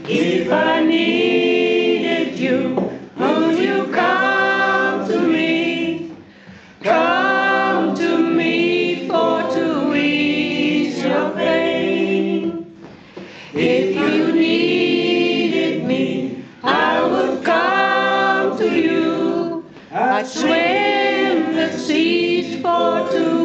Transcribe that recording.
If I needed you, would you come to me? Come to me for to ease your pain. If you needed me, I would come to you. I'd swim the seas for to